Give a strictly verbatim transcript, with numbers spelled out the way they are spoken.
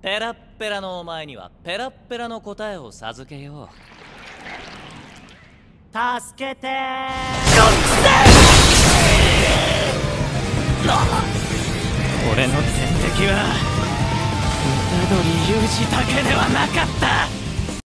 ペラッペラのお前にはペラッペラの答えを授けよう。助けてー。俺の天敵は虎杖裕二だけではなかった。